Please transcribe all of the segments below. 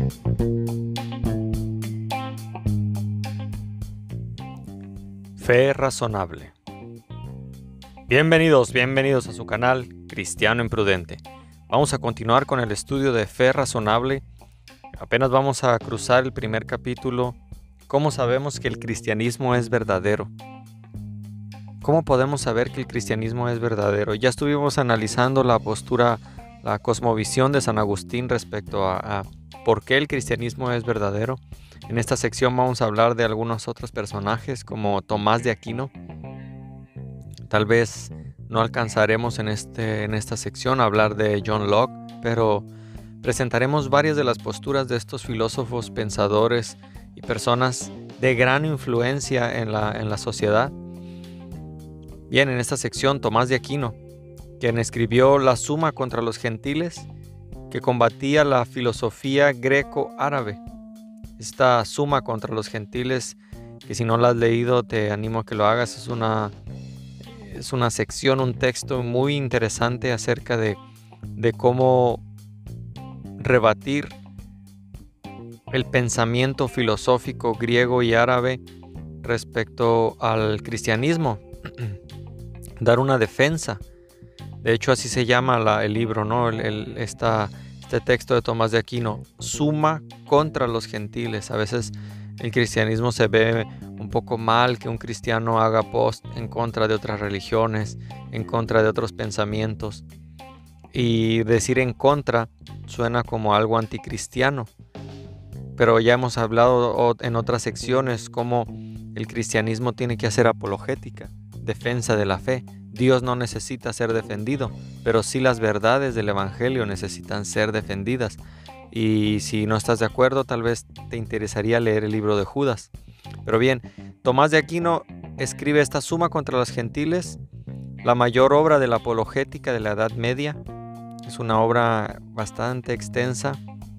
Fe razonable. Bienvenidos a su canal Cristiano Imprudente. Vamos a continuar con el estudio de Fe razonable. Apenas vamos a cruzar el primer capítulo. ¿Cómo sabemos que el cristianismo es verdadero? ¿Cómo podemos saber que el cristianismo es verdadero? Ya estuvimos analizando la postura, la cosmovisión de San Agustín respecto a por qué el cristianismo es verdadero. En esta sección vamos a hablar de algunos otros personajes como Tomás de Aquino. Tal vez no alcanzaremos en esta sección a hablar de John Locke, pero presentaremos varias de las posturas de estos filósofos, pensadores y personas de gran influencia en la sociedad. Bien, en esta sección Tomás de Aquino, quien escribió La Suma contra los Gentiles, que combatía la filosofía greco-árabe. Esta Suma contra los Gentiles, que si no la has leído te animo a que lo hagas, es una sección, un texto muy interesante acerca de cómo rebatir el pensamiento filosófico griego y árabe respecto al cristianismo, dar una defensa. De hecho, así se llama el libro, ¿no? Este texto de Tomás de Aquino, Suma contra los Gentiles. A veces el cristianismo se ve un poco mal que un cristiano haga post en contra de otras religiones, en contra de otros pensamientos. Y decir en contra suena como algo anticristiano. Pero ya hemos hablado en otras secciones cómo el cristianismo tiene que hacer apologética, defensa de la fe. Dios no necesita ser defendido, pero sí las verdades del Evangelio necesitan ser defendidas. Y si no estás de acuerdo, tal vez te interesaría leer el libro de Judas. Pero bien, Tomás de Aquino escribe esta Suma contra los Gentiles, la mayor obra de la apologética de la Edad Media. Es una obra bastante extensa,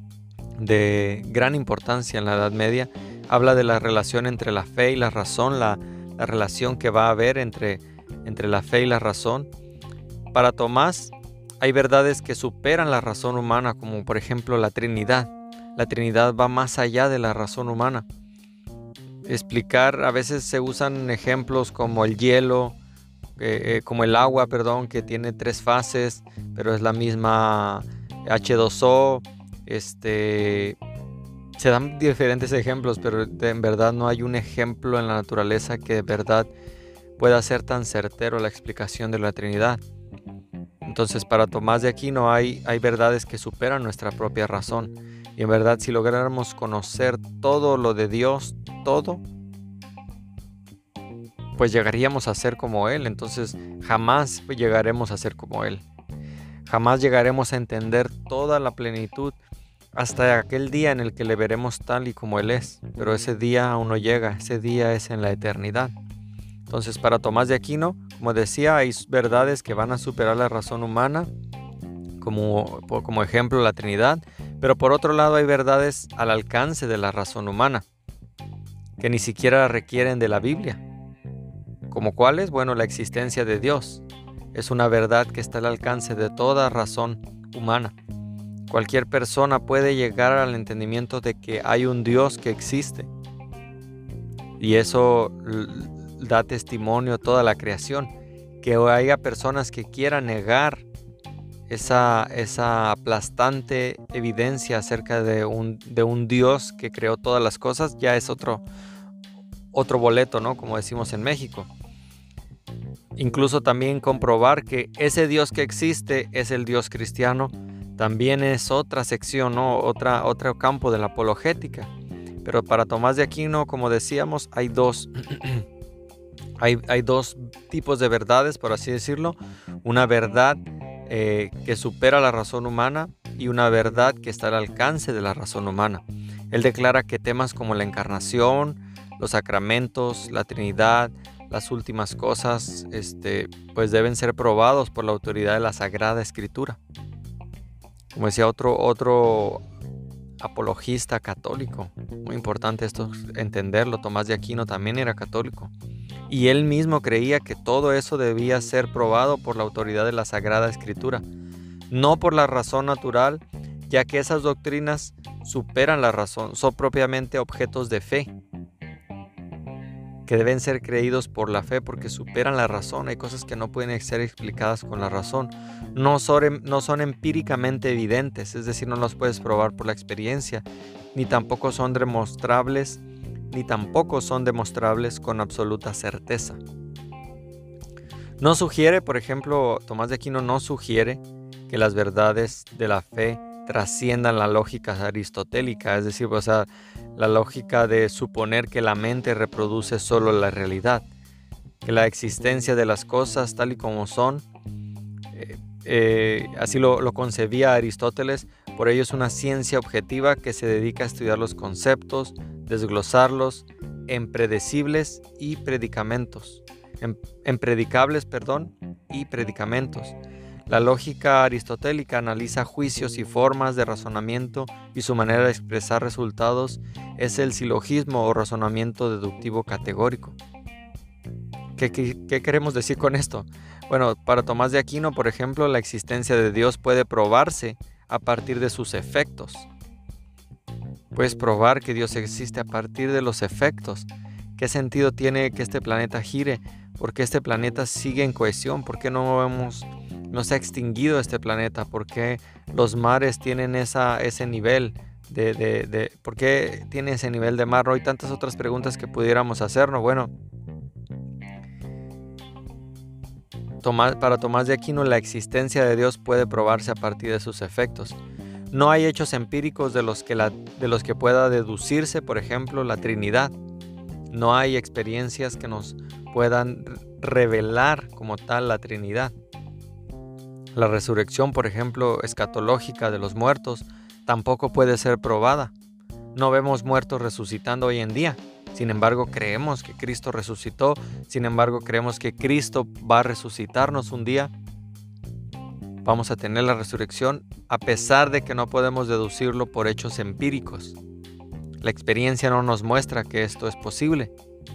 de gran importancia en la Edad Media. Habla de la relación entre la fe y la razón, la relación que va a haber entre la fe y la razón. Para Tomás hay verdades que superan la razón humana, como por ejemplo la Trinidad. La Trinidad va más allá de la razón humana. A veces se usan ejemplos como el hielo, como el agua, que tiene 3 fases, pero es la misma H2O. Se dan diferentes ejemplos, pero en verdad no hay un ejemplo en la naturaleza que de verdad pueda ser tan certero la explicación de la Trinidad. Entonces, para Tomás de Aquino hay verdades que superan nuestra propia razón. Y en verdad, si lográramos conocer todo lo de Dios, todo, pues llegaríamos a ser como Él. Entonces, jamás llegaremos a ser como Él. Jamás llegaremos a entender toda la plenitud hasta aquel día en el que le veremos tal y como Él es. Pero ese día aún no llega, ese día es en la eternidad. Entonces, para Tomás de Aquino, como decía, hay verdades que van a superar la razón humana, como ejemplo la Trinidad, pero por otro lado hay verdades al alcance de la razón humana, que ni siquiera requieren de la Biblia. ¿Como cuáles? Bueno, la existencia de Dios es una verdad que está al alcance de toda razón humana. Cualquier persona puede llegar al entendimiento de que hay un Dios que existe, y eso da testimonio a toda la creación. Que haya personas que quieran negar esa aplastante evidencia acerca de un Dios que creó todas las cosas, ya es otro boleto, ¿no? Como decimos en México. Incluso también comprobar que ese Dios que existe es el Dios cristiano, también es otra sección, ¿no? Otro campo de la apologética. Pero para Tomás de Aquino, como decíamos, hay dos tipos de verdades, por así decirlo. Una verdad que supera la razón humana y una verdad que está al alcance de la razón humana. Él declara que temas como la encarnación, los sacramentos, la Trinidad, las últimas cosas, pues deben ser probados por la autoridad de la Sagrada Escritura. Como decía otro apologista católico, muy importante esto entenderlo, Tomás de Aquino también era católico. Y él mismo creía que todo eso debía ser probado por la autoridad de la Sagrada Escritura, no por la razón natural, ya que esas doctrinas superan la razón, son propiamente objetos de fe, que deben ser creídos por la fe porque superan la razón. Hay cosas que no pueden ser explicadas con la razón. No son empíricamente evidentes, es decir, no los puedes probar por la experiencia, ni tampoco son demostrables con absoluta certeza. No sugiere, por ejemplo, Tomás de Aquino no sugiere que las verdades de la fe trasciendan la lógica aristotélica, es decir, la lógica de suponer que la mente reproduce solo la realidad, que la existencia de las cosas tal y como son, así lo concebía Aristóteles. Por ello es una ciencia objetiva que se dedica a estudiar los conceptos, desglosarlos en predicables y predicamentos. La lógica aristotélica analiza juicios y formas de razonamiento y su manera de expresar resultados es el silogismo o razonamiento deductivo categórico. ¿Qué queremos decir con esto? Bueno, para Tomás de Aquino, por ejemplo, la existencia de Dios puede probarse a partir de sus efectos. Puedes probar que Dios existe a partir de los efectos. ¿Qué sentido tiene que este planeta gire? ¿Por qué este planeta sigue en cohesión? ¿Por qué no se ha extinguido este planeta? ¿Por qué los mares tienen ese nivel ¿por qué tiene ese nivel de mar? Hay tantas otras preguntas que pudiéramos hacernos. Bueno, para Tomás de Aquino la existencia de Dios puede probarse a partir de sus efectos. No hay hechos empíricos de los que pueda deducirse, por ejemplo, la Trinidad. No hay experiencias que nos puedan revelar como tal la Trinidad. La resurrección, por ejemplo, escatológica de los muertos, tampoco puede ser probada. No vemos muertos resucitando hoy en día. Sin embargo, creemos que Cristo resucitó. Sin embargo, creemos que Cristo va a resucitarnos un día. Vamos a tener la resurrección a pesar de que no podemos deducirlo por hechos empíricos. La experiencia no nos muestra que esto es posible,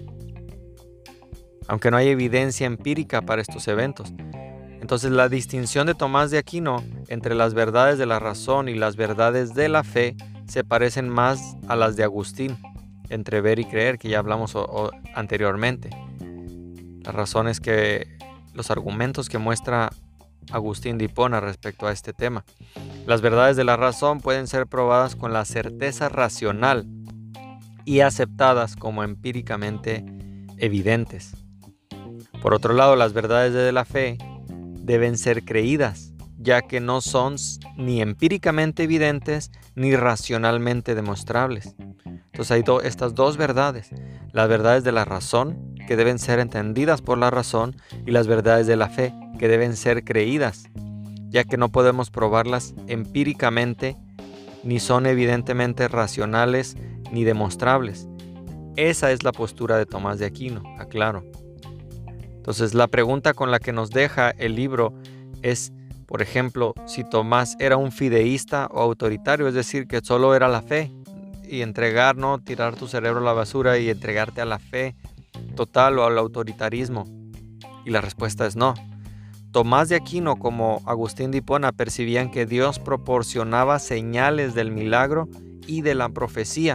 aunque no hay evidencia empírica para estos eventos. Entonces, la distinción de Tomás de Aquino entre las verdades de la razón y las verdades de la fe se parecen más a las de Agustín, entre ver y creer, que ya hablamos anteriormente. La razón es que los argumentos que muestra Agustín de Hipona respecto a este tema. Las verdades de la razón pueden ser probadas con la certeza racional y aceptadas como empíricamente evidentes. Por otro lado, las verdades de la fe deben ser creídas, ya que no son ni empíricamente evidentes ni racionalmente demostrables. Entonces hay estas dos verdades, las verdades de la razón, que deben ser entendidas por la razón, y las verdades de la fe, que deben ser creídas, ya que no podemos probarlas empíricamente, ni son evidentemente racionales ni demostrables. Esa es la postura de Tomás de Aquino, aclaro. Entonces, la pregunta con la que nos deja el libro es, por ejemplo, si Tomás era un fideísta o autoritario, es decir, que solo era la fe, y tirar tu cerebro a la basura y entregarte a la fe total o al autoritarismo. Y la respuesta es no. Tomás de Aquino, como Agustín de Hipona, percibían que Dios proporcionaba señales del milagro y de la profecía.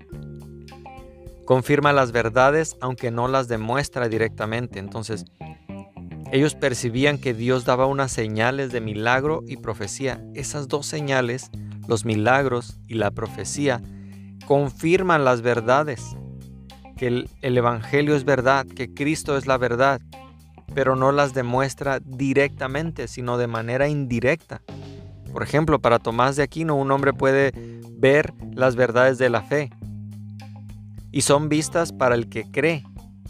Confirma las verdades aunque no las demuestra directamente. Entonces, ellos percibían que Dios daba unas señales de milagro y profecía. Esas dos señales, los milagros y la profecía, confirman las verdades, que el Evangelio es verdad, que Cristo es la verdad, pero no las demuestra directamente, sino de manera indirecta. Por ejemplo, para Tomás de Aquino, un hombre puede ver las verdades de la fe y son vistas para el que cree.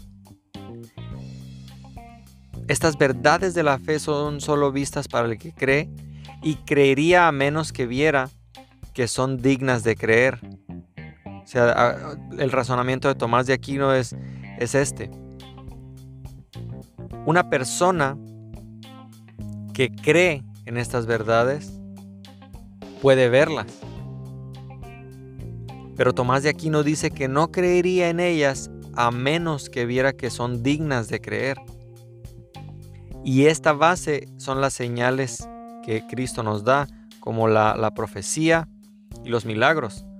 Estas verdades de la fe son solo vistas para el que cree y creería a menos que viera que son dignas de creer. O sea, el razonamiento de Tomás de Aquino es este. Una persona que cree en estas verdades puede verlas. Pero Tomás de Aquino dice que no creería en ellas a menos que viera que son dignas de creer. Y esta base son las señales que Cristo nos da, como la profecía y los milagros.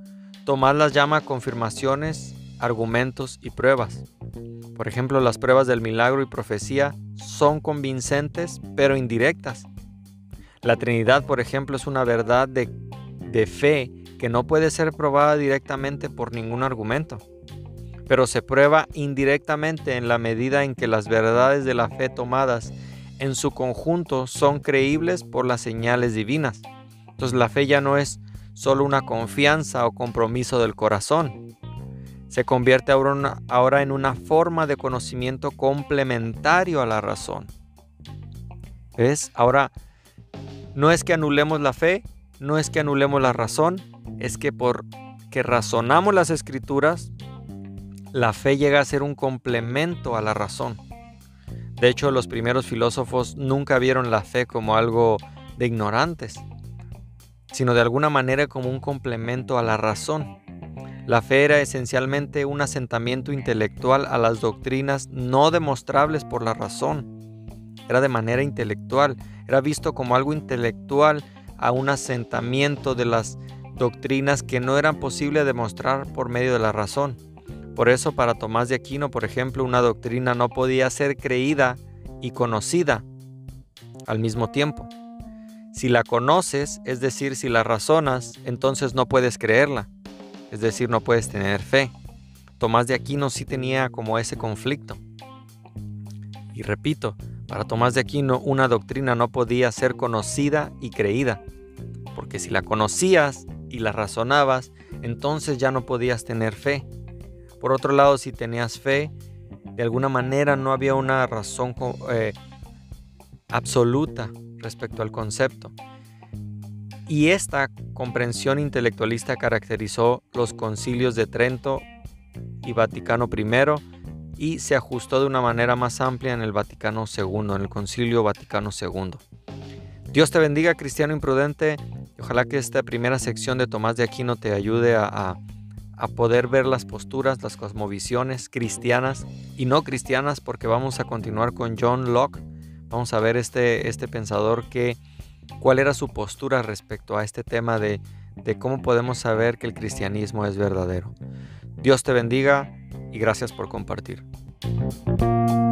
Tomás las llama confirmaciones, argumentos y pruebas. Por ejemplo, las pruebas del milagro y profecía son convincentes pero indirectas. La Trinidad, por ejemplo, es una verdad de fe que no puede ser probada directamente por ningún argumento, pero se prueba indirectamente en la medida en que las verdades de la fe tomadas en su conjunto son creíbles por las señales divinas. Entonces la fe ya no es solo una confianza o compromiso del corazón. Se convierte ahora en una forma de conocimiento complementario a la razón. ¿Ves? Ahora, no es que anulemos la fe, no es que anulemos la razón, es que porque razonamos las Escrituras, la fe llega a ser un complemento a la razón. De hecho, los primeros filósofos nunca vieron la fe como algo de ignorantes, sino de alguna manera como un complemento a la razón. La fe era esencialmente un asentamiento intelectual a las doctrinas no demostrables por la razón. Era de manera intelectual, era visto como algo intelectual a un asentamiento de las doctrinas que no eran posible demostrar por medio de la razón. Por eso, para Tomás de Aquino, por ejemplo, una doctrina no podía ser creída y conocida al mismo tiempo. Si la conoces, es decir, si la razonas, entonces no puedes creerla, es decir, no puedes tener fe. Tomás de Aquino sí tenía como ese conflicto. Y repito, para Tomás de Aquino una doctrina no podía ser conocida y creída, porque si la conocías y la razonabas, entonces ya no podías tener fe. Por otro lado, si tenías fe, de alguna manera no había una razón absoluta respecto al concepto. Y esta comprensión intelectualista caracterizó los concilios de Trento y Vaticano I y se ajustó de una manera más amplia en el Vaticano II, en el Concilio Vaticano II. Dios te bendiga, cristiano imprudente, y ojalá que esta primera sección de Tomás de Aquino te ayude a poder ver las posturas, las cosmovisiones cristianas y no cristianas, porque vamos a continuar con John Locke. Vamos a ver este pensador cuál era su postura respecto a este tema de cómo podemos saber que el cristianismo es verdadero. Dios te bendiga y gracias por compartir.